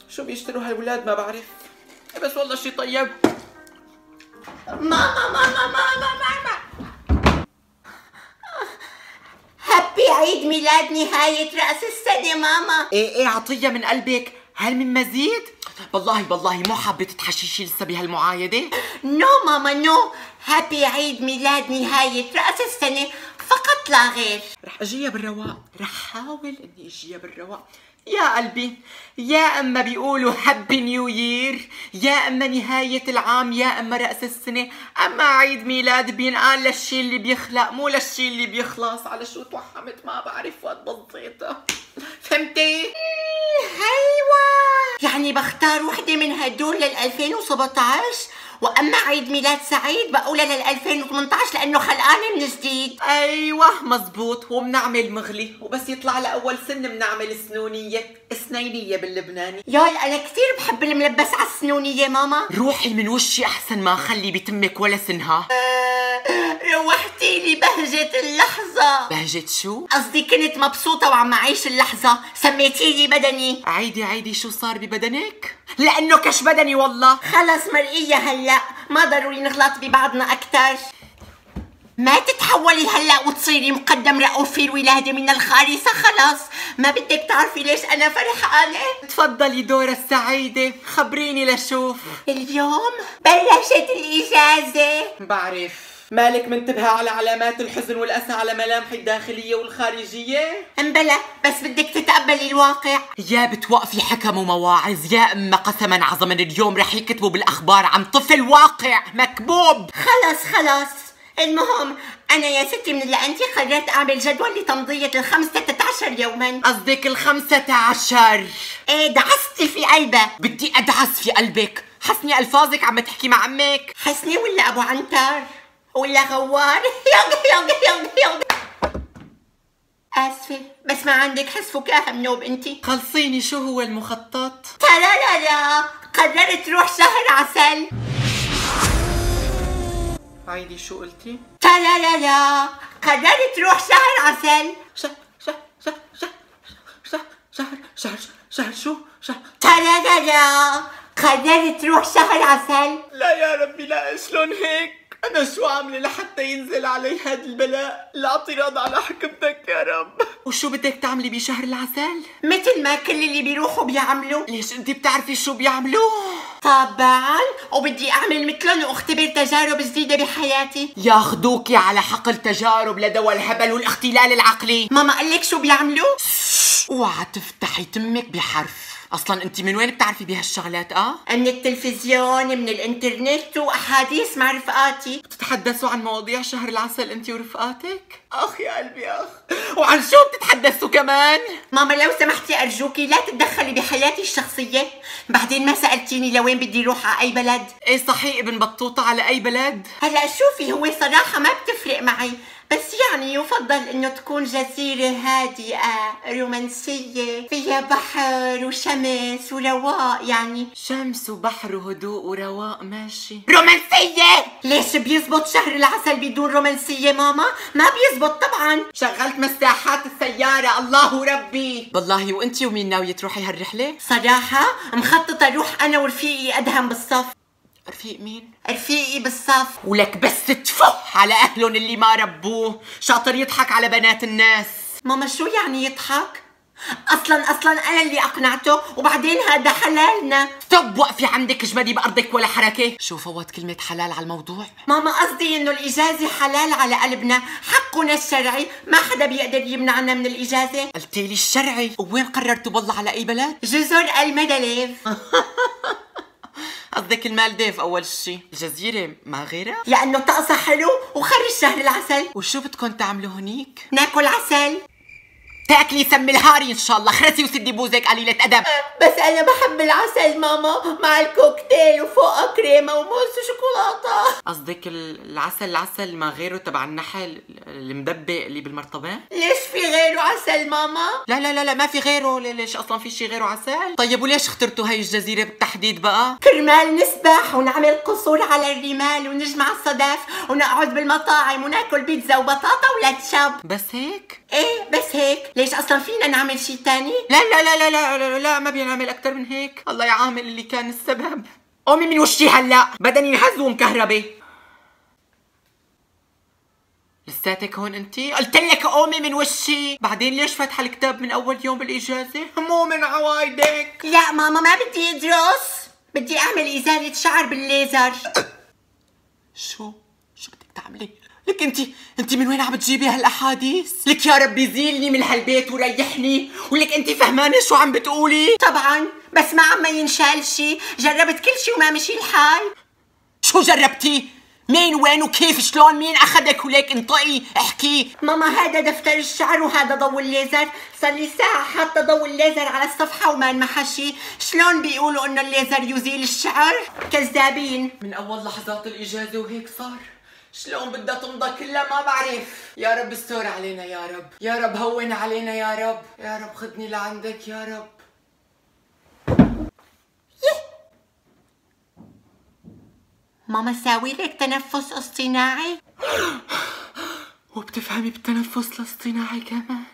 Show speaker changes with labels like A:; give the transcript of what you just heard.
A: شو بيشتروا هالولاد ما بعرف، بس والله شي طيب.
B: ماما ماما ماما ماما، هابي عيد ميلاد نهاية رأس السنة ماما.
A: ايه عطية من قلبك، هل من مزيد؟ والله مو حابة تتحششي لسه بهالمعايدة؟
B: نو ماما نو، هابي عيد ميلاد نهاية رأس السنة فقط لا غير.
A: رح اجيها بالرواق، رح حاول اني اجيها بالرواق. يا قلبي، يا اما بيقولوا هابي نيو يير، يا اما نهاية العام، يا اما رأس السنة، اما عيد ميلاد بينقال للشي اللي بيخلق مو للشي اللي بيخلص. على شو توحمت ما بعرف وقت بسيطة، فهمتي؟
B: ايوه، يعني بختار وحدة من هدول لل 2017، واما عيد ميلاد سعيد بقولها لل 2018 لانه خلقانة من جديد.
A: ايوه مزبوط، وبنعمل مغلي، وبس يطلع لأول سن بنعمل سنينية باللبناني.
B: ياي انا كثير بحب الملبس على السنونية ماما.
A: روحي من وشي احسن ما خلي بتمك ولا سنها.
B: روحتي لي بهجة اللحظة.
A: بهجة شو؟
B: قصدي كنت مبسوطة وعم أعيش اللحظة، سميتي لي بدني.
A: عيدي شو صار ببدنك؟ لأنه كش بدني والله.
B: خلص مرقية هلأ، ما ضروري نغلط ببعضنا أكتر. ما تتحولي هلأ وتصيري مقدم رؤوف في الولادة من الخارصة. خلص ما بدك تعرفي ليش أنا فرحانة.
A: تفضلي دورة السعيدة، خبريني لشوف.
B: اليوم بلشت الإجازة.
A: بعرف، مالك منتبهة على علامات الحزن والأسى على ملامحي الداخلية والخارجية؟
B: امبلا، بس بدك تتقبلي الواقع.
A: يا بتوقفي حكم ومواعظ، يا اما قسما عظما اليوم رح يكتبوا بالاخبار عن طفل واقع مكبوب.
B: خلص المهم انا يا ستي من اللي انت قررت اعمل جدول لتمضية ال15 يوما.
A: قصدك ال15؟
B: ايه دعستي في قلبها.
A: بدي ادعس في قلبك. حسني الفاظك عم تحكي مع عمك.
B: حسني ولا ابو عنتر ولا غوار؟ يلا اسفة بس ما عندك حس فكاهة منوب انتي.
A: خلصيني، شو هو المخطط؟
B: لا قررت روح شهر عسل.
A: عيدي شو قلتي؟
B: لا قررت روح شهر عسل.
A: شهر شو؟
B: لا قررت روح شهر عسل.
A: لا يا ربي لا، شلون هيك؟ أنا شو عاملة لحتى ينزل علي هذا البلاء؟ الاعتراض على حكمتك يا رب. وشو بدك تعملي بشهر العسل؟
B: مثل ما كل اللي بيروحوا بيعملوا.
A: ليش انت بتعرفي شو بيعملوا؟
B: طبعا، وبدي اعمل مثلهم واختبر تجارب جديدة بحياتي.
A: ياخدوكي على حقل تجارب لدواء الهبل والاختلال العقلي.
B: ماما قالك شو بيعملوا؟
A: اوعى تفتحي تمك بحرف. اصلا انت من وين بتعرفي بهالشغلات؟
B: من التلفزيون، من الانترنت، واحاديث مع رفقاتي.
A: بتتحدثوا عن مواضيع شهر العسل انت ورفقاتك؟ اخ يا قلبي اخ. وعن شو بتتحدثوا كمان؟
B: ماما لو سمحتي ارجوكي لا تتدخلي بحياتي الشخصية. بعدين ما سألتيني لوين بدي روح على اي بلد.
A: ايه صحيح، ابن بطوطة على اي بلد؟
B: هلا شوفي، هو صراحة ما بتفرق معي، بس يعني يفضل انه تكون جزيرة هادئة رومانسية فيها بحر وشمس ورواق. يعني
A: شمس وبحر وهدوء ورواق، ماشي.
B: رومانسية؟ ليش بيزبط شهر العسل بدون رومانسية ماما؟ ما بيزبط طبعا.
A: شغلت مساحات السيارة، الله ربي. والله وانتي ومين ناوية تروحي هالرحلة؟
B: صراحة مخططة اروح انا ورفيقي ادهم بالصف.
A: رفيق مين؟
B: رفيقي بالصف.
A: ولك بس تفح على اهلهم اللي ما ربوه، شاطر يضحك على بنات الناس.
B: ماما شو يعني يضحك؟ اصلا انا اللي اقنعته، وبعدين هذا حلالنا.
A: طب وقفي عندك اجمدي بارضك ولا حركه. شو فوت كلمه حلال على الموضوع؟
B: ماما قصدي انه الاجازه حلال على قلبنا، حقنا الشرعي، ما حدا بيقدر يمنعنا من الاجازه.
A: قلتي لي الشرعي. وين قررتوا بالله على اي بلد؟
B: جزر المالديف.
A: قصدك المالديف اول شيء. الجزيره ما غيرها؟
B: لانه طقسها حلو وخرج شهر العسل.
A: وشو بدكم تعملوا هنيك؟
B: ناكل عسل.
A: تاكلي سم الهاري ان شاء الله، خرسي وسدي بوزك قليله ادب.
B: بس انا بحب العسل ماما، مع الكوكتيل وفوقه كريمه وموز وشوكولاته.
A: قصدك العسل ما غيره تبع النحل المدبق اللي بالمرطبه؟
B: ليش في غيره عسل ماما؟
A: لا ما في غيره. ليش اصلا في شي غيره عسل؟ طيب وليش اخترتوا هاي الجزيره بالتحديد بقى؟
B: كرمال نسبح ونعمل قصور على الرمال ونجمع الصدف ونقعد بالمطاعم وناكل بيتزا وبطاطا ولاتشب.
A: بس هيك؟
B: ايه بس هيك، ليش أصلا فينا نعمل شي تاني؟
A: لا لا لا لا لا لا, لا ما بينعمل أكتر من هيك. الله يعامل اللي كان السبب. قومي من وشي هلا، بدني مهزوم كهربي. لساتك هون انتي؟ قلت لك قومي من وشي. بعدين ليش فاتحه الكتاب من اول يوم بالاجازه؟ مو من عوايدك.
B: لا ماما ما بدي ادرس، بدي اعمل ازالة شعر بالليزر.
A: شو بدك تعملي؟ لك انت من وين عم بتجيبي هالاحاديث؟ لك يا رب يزيلني من هالبيت وريحني، ولك انت فهمانه شو عم بتقولي؟
B: طبعا، بس ما عم ينشال شي، جربت كل شي وما مشي الحال.
A: شو جربتي؟ مين وين وكيف شلون مين اخذك وليك انطقي احكي.
B: ماما هذا دفتر الشعر وهذا ضوء الليزر، صار لي ساعة حاطة ضوء الليزر على الصفحة وما انمحى شي. شلون بيقولوا انه الليزر يزيل الشعر؟ كذابين.
A: من اول لحظات الاجازة وهيك صار. شلون بدها تمضى كلها ما بعرف. يا رب استر علينا يا رب، يا رب هون علينا يا رب، يا رب خدني لعندك يا رب.
B: ماما ساوي لك تنفس اصطناعي؟
A: وبتفهمي بالتنفس الاصطناعي كمان؟